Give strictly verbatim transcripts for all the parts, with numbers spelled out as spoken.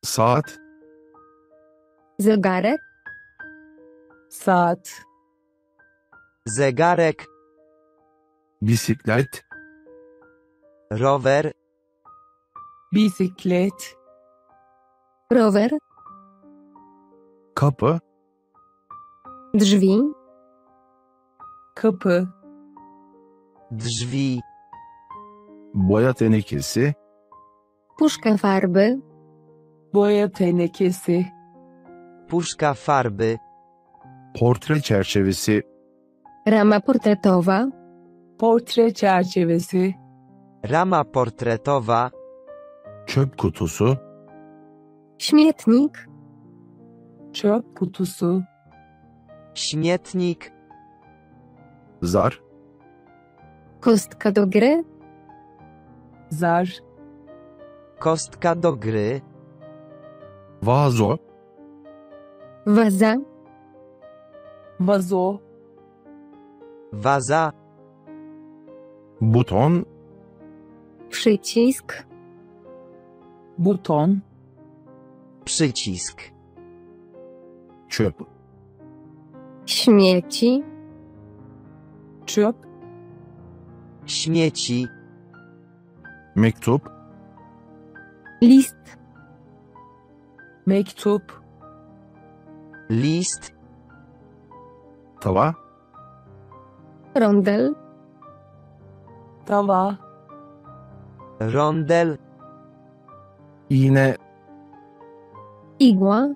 Saat, zegarek, saat, zegarek, bisiklet, rower, bisiklet, rower, kapı, drzwi, kapı, drzwi, boya tenekesi, puszka farby, boya tenekesi, puszka farby, portre çerçevesi, rama portretowa, portre çerçevesi, rama portretowa, çöp kutusu, śmietnik, çöp kutusu, śmietnik, zar, kostka do gry, zar, kostka do gry, vazo, waza, vazo, waza, buton, przycisk, buton, przycisk, çöp, śmieci, çöp, śmieci, mektup, list, mektup, list, tava, rondel, tava, rondel, iğne, igła,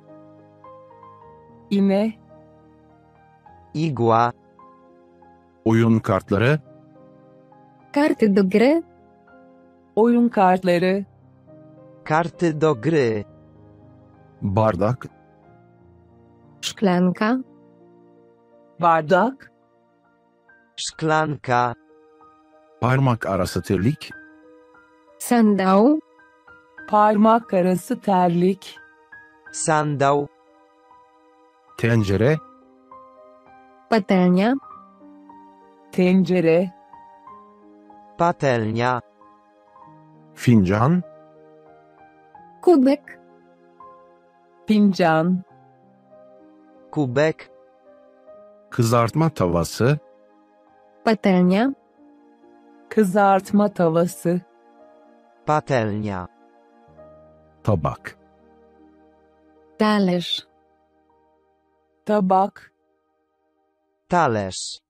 iğne, igła, oyun kartları, karty do gry, oyun kartları, karty do gry, bardak, szklanka, bardak, szklanka, parmak arası terlik, sandał, parmak arası terlik, sandał, tencere, patelnia, tencere, patelnia, fincan, kubek, fincan, kubek, kızartma tavası, patelnia, kızartma tavası, patelnia, tabak, talerz, tabak, talerz,